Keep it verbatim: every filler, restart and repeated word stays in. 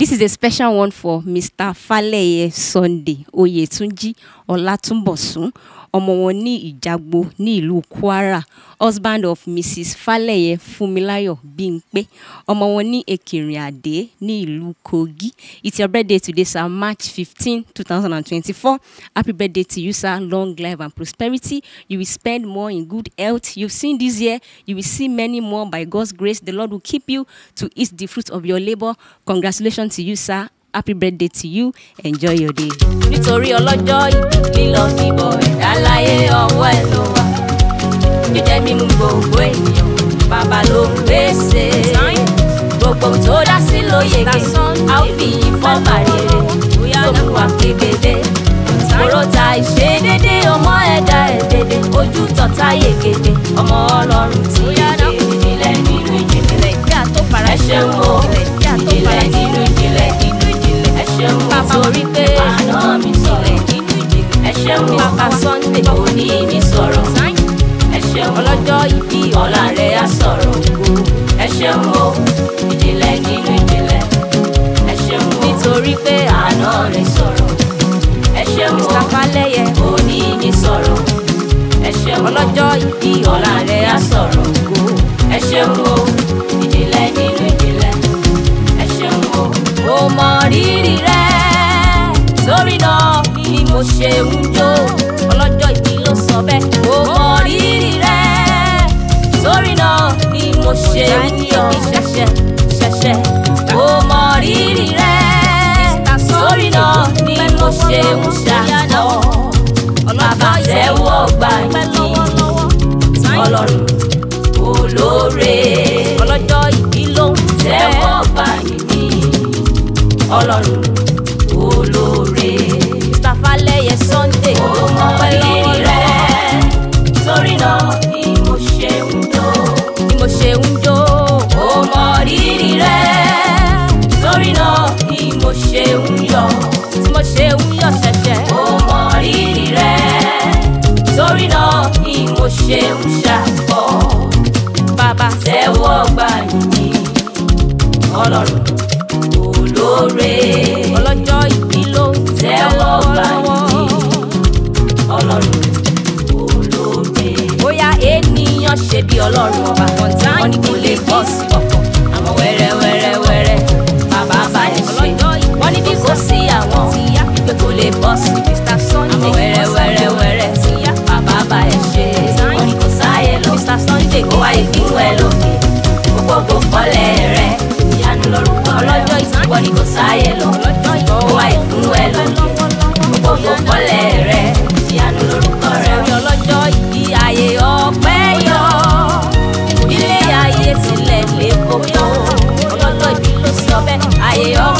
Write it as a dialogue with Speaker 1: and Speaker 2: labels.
Speaker 1: This is a special one for Mister Faleye Sunday Oyetunji Olatunbosun, ọmọ wọn ní Ìjàgbó ní ìlú Kwara, husband of Missus Faleye Fumilayo Bimpe, ọmọ wọn ní Ekirin-Ade ní ìlú Kogi. It's your birthday today, sir, March fifteenth, two thousand twenty-four. Happy birthday to you, sir. Long life and prosperity. You will spend more in good health. You've seen this year. You will see many more by God's grace. The Lord will keep you to eat the fruit of your labor. Congratulations to you, sir. Happy birthday to you. Enjoy your day.
Speaker 2: Nítorí ọlọ́jọ́ ìbí lílọ bíbọ̀ ẹ̀dá láyé ọwọ́ ẹ̀ ló wà. Jíjẹ mímu gbogbo ènìyàn bàbá ló ń pèsè. Gbogbo tó dá sí ló yege, a ó fi yìn fọ́ba rere. Bóyá ló wà kébélé. Òròta ìṣedédé ọmọ ẹ̀dá ẹ̀dẹ̀dẹ̀. Ojú tọ̀tá yegede, ọmọ Ọlọ́run tí yege. Ìjìnlẹ̀ nínú ìjìnlẹ̀. Ẹ ṣeun o, ìjìnlẹ̀ nínú ìjìnlẹ̀. Ẹ ṣeun nítorí pé àná mi sọ̀rọ̀. Ẹ ṣeun Papa Sunday òní mi sọ̀rọ̀. Ẹ ṣeun ọlọ́jọ́ ìbí ọ̀la rẹ̀ á sọ̀rọ̀. Ẹ ṣeun o, ìjìnlẹ̀ nínú ìjìnlẹ̀. Ẹ ṣeun nítorí pé àná rẹ̀ sọ̀rọ̀. Ẹ ṣeun Mister Faleye òní mi sọ̀rọ̀. Ẹ ṣeun ọlọ́jọ́ ìbí ọ̀la rẹ̀ á sọ̀rọ̀. Ẹ ṣeun o, ìjìnlẹ̀ nínú ìjìnlẹ̀. Ẹ ṣeun o, mo mọ rírì rẹ̀. Torí náà ni mo ṣe ń jó. Ọlọ́jọ́ ìbí ló sọ bẹ́ẹ̀. Mo mọ rírì rẹ̀. Torí náà ni mo ṣe ń yọ̀ ṣẹ̀ṣẹ̀ ṣẹ̀ṣẹ̀. Mo mọ rírì rẹ̀. Torí náà ni mo ṣe ń ṣàyọ̀. Bàbá tẹ́wọ́ gbà yín. Ọlọ́run olóore. Ọlọ́jọ́ ìbí ló ń tẹ́wọ́ gbà yín. Ọlọ́run olóore. Mister Faleye Sunday ó mọ rírì rẹ̀. Torí náà ni mo ṣe ń jó. Ni mo ṣe ń jó. Ó mọ rírì rẹ̀. Torí náà ni mo ṣe ń yọ̀. Tí mo ṣe ń yọ̀ ṣẹ̀ṣẹ̀. Ó mọ rírì rẹ̀. Torí náà ni mo ṣe ń ṣàkọ́. Bàbá tẹ́wọ́ gbà yín. Ọlọ́run olóore. Ọlọ́jọ́ ìbí ló tẹ́wọ́ gbà yín. Ọlọ́run olóore. Bóyá ènìyàn ṣe bí Ọlọ́run ọba kan wọ́n ní kò lè bọ́ sí ọkọ̀. Àwọn wẹ́rẹ́ wẹ́rẹ́ wẹ́rẹ́ bàbá bá ẹ̀ ṣe. Wọ́n ní bí kò sí àwọn ìpè kò lè bọ́ sí Mister Sunday. Àwọn wẹ́rẹ́ wẹ́rẹ́ wẹ́rẹ́ bàbá bá ẹ̀ ṣe. Wọ́n ní kò sáyé lọ Mister Sunday kó wáyé fún ẹ lókè. Gbogbo kọ́lẹ̀ rẹ̀ ìyanu lórúkọ ọlọ́jọ́ ìsìnkú ni kò sáyé lọ. Ó wáyé fún ẹ lókè. Gbogbo kọ́lẹ̀ rẹ̀ ìyanu lórúkọ rẹ̀. Ọlọ́jọ́ ìbí ayé ọpẹ́ yọ. Ilé ayé tilẹ̀ lè kókó. Ọlọ́jọ́ ìbí ló sọ bẹ́ẹ̀. Ayé